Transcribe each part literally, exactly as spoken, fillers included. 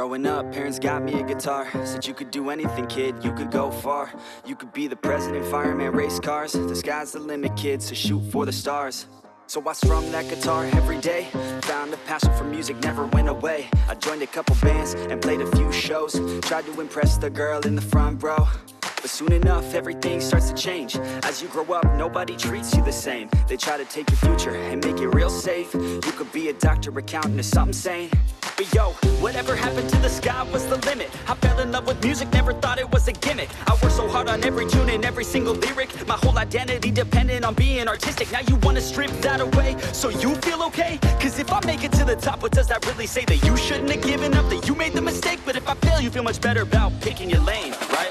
Growing up, parents got me a guitar. Said you could do anything, kid, you could go far. You could be the president, fireman, race cars. The sky's the limit, kid, so shoot for the stars. So I strummed that guitar every day. Found a passion for music, never went away. I joined a couple bands and played a few shows. Tried to impress the girl in the front row. But soon enough, everything starts to change. As you grow up, nobody treats you the same. They try to take your future and make it real safe. You could be a doctor, accountant, or something sane. But yo, whatever happened to the sky was the limit. I fell in love with music, never thought it was a gimmick. I worked so hard on every tune and every single lyric. My whole identity depended on being artistic. Now you wanna strip that away so you feel okay? Cause if I make it to the top, what does that really say? That you shouldn't have given up, that you made the mistake? But if I fail, you feel much better about picking your lane, right?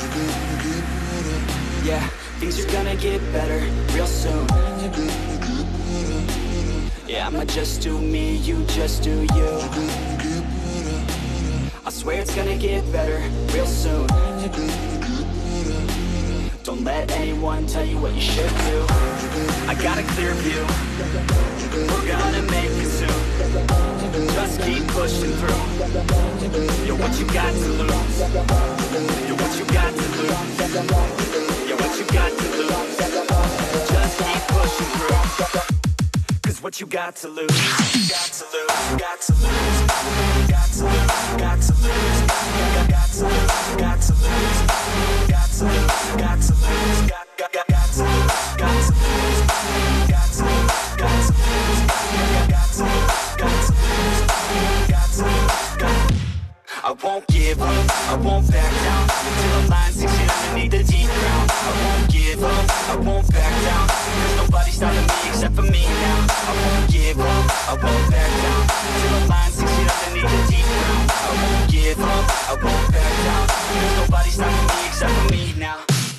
Yeah, things are gonna get better real soon. Yeah, I'ma just do me, you just do you. I swear it's gonna get better real soon. Don't let anyone tell you what you should do. I got a clear view, we're gonna make it soon. Just keep pushing through. You're what you got to lose. You're what you got to lose. You're what you got to lose. Just keep pushing through. Cause what you got to lose, got to lose, got to lose, got to lose, got to lose, got to lose, got to lose, got to lose, got to lose, got got got got to lose, got to lose, got to lose, got to lose, got to lose, got to lose, got to lose, got. I won't give up, I won't back down until the line sinks in underneath the deep ground. I won't give up, I won't back down. There's nobody stopping me except for me now. I won't give up, I won't back down until the line sinks in underneath the deep ground. I won't give up, I won't back down. There's nobody stopping me except for me now.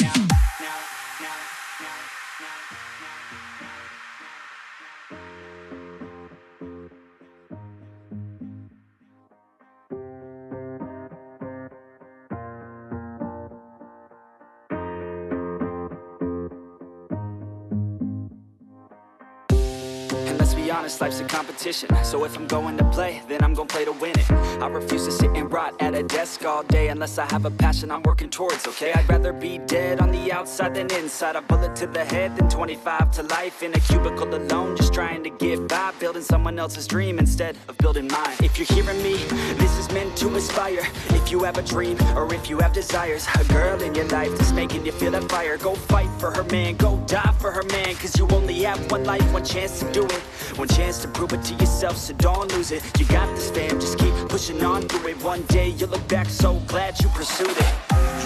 Honest, life's a competition. So if I'm going to play, then I'm gonna play to win it. I refuse to sit and rot at a desk all day unless I have a passion I'm working towards, okay? I'd rather be dead on the outside than inside. A bullet to the head than twenty-five to life in a cubicle alone, just trying to get by, building someone else's dream instead of building mine. If you're hearing me, this is meant to inspire. If you have a dream or if you have desires, a girl in your life that's making you feel that fire, go fight for her, man, go die for her, man. Cause you only have one life, one chance to do it, one chance to prove it to yourself, so don't lose it. You got this, fam, just keep pushing on through it. One day you'll look back so glad you pursued it.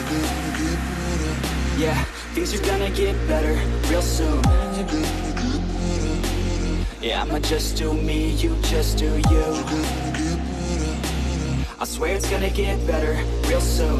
Yeah, things are gonna get better real soon. Yeah, I'ma just do me, you just do you. I swear it's gonna get better real soon.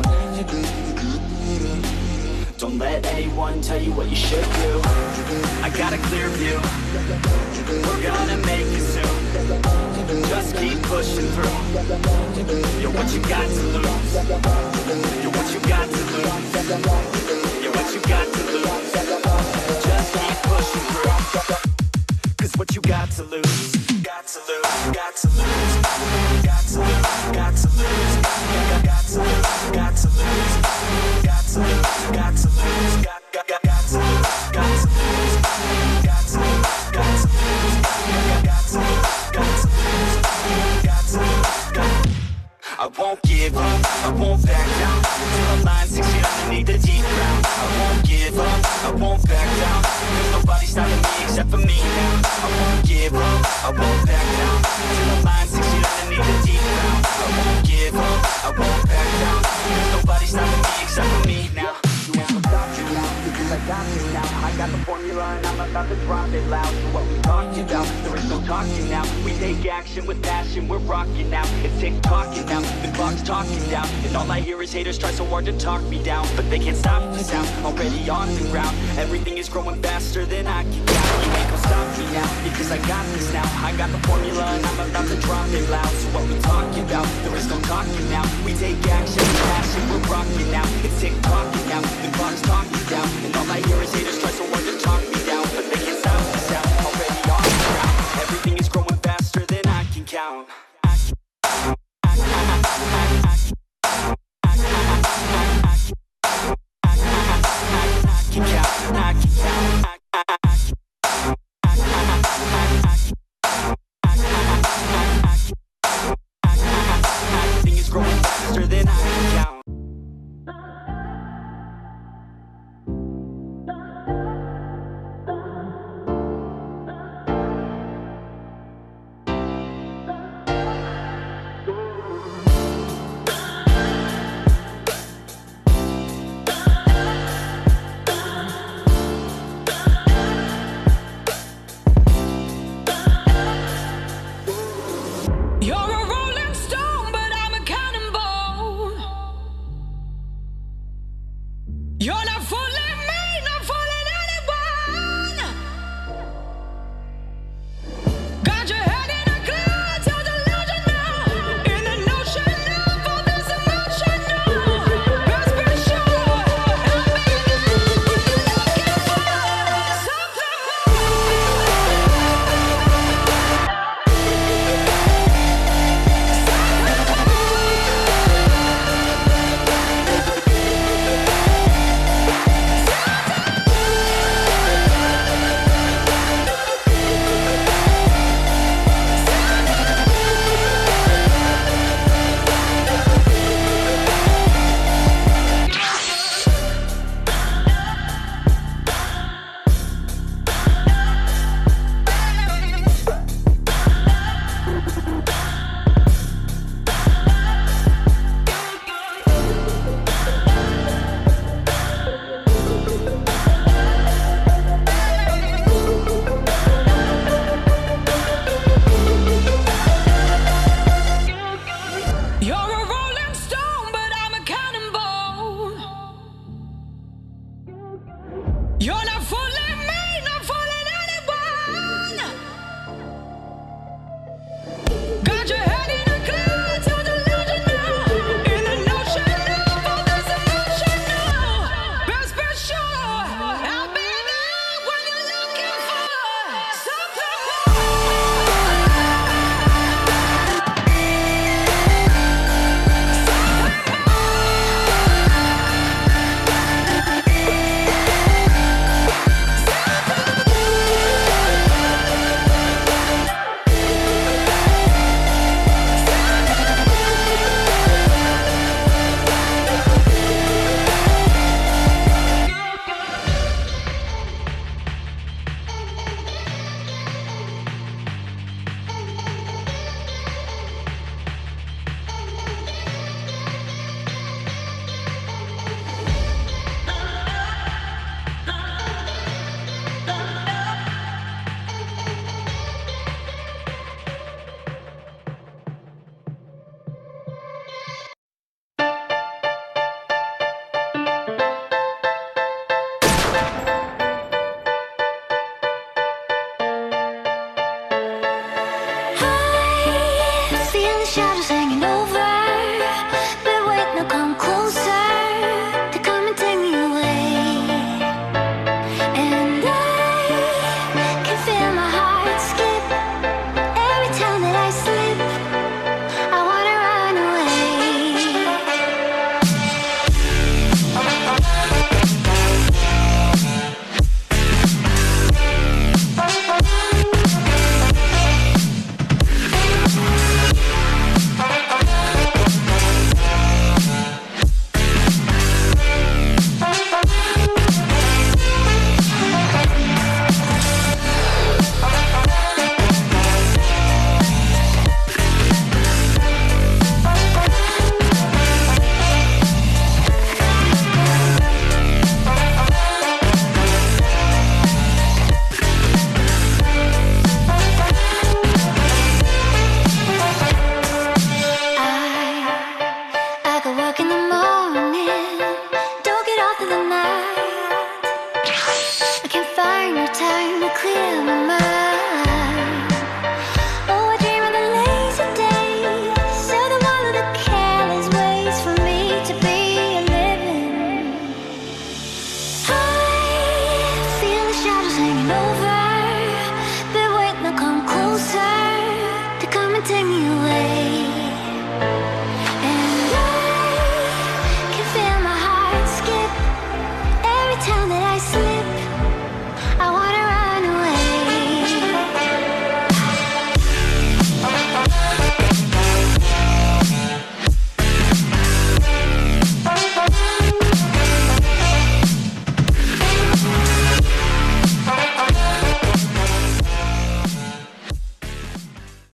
Don't let anyone tell you what you should do. I got a clear view, we're gonna make it soon. Just keep pushing through. You're what you got to lose. You're what you got to lose. You're what you got to lose. Just keep pushing through. Cause what you got to lose, got to lose, got to lose, got to lose, got to lose, got to lose, got to lose, got to lose, got to lose, got got got got to lose, got to lose, got to lose, got to lose, got to lose, got to lose, got to lose, got. I won't give up, I won't back down until the line sinks in underneath the deep ground. I won't give up, I won't back down. There's nobody stopping me except for me now. I won't give up, I won't back down until the line sinks in underneath the deep ground. I won't give up, I won't back down. There's nobody stopping me except for me now. You won't stop me now, because I got this now. I got the formula and I'm about to drop it loud. So what we talking about? There is no talking now. We take action with passion, we're rocking now. It's tick-tocking now, the clock's talking down. And all I hear is haters try so hard to talk me down, but they can't stop the sound, already on the ground. Everything is growing faster than I can count. You ain't gon' stop me now, because I got this now. I got the formula and I'm about to drop it loud. So what we talking about? There is no talking now. We take action with passion, we're rocking now. It's tick-tocking now, the clock's talking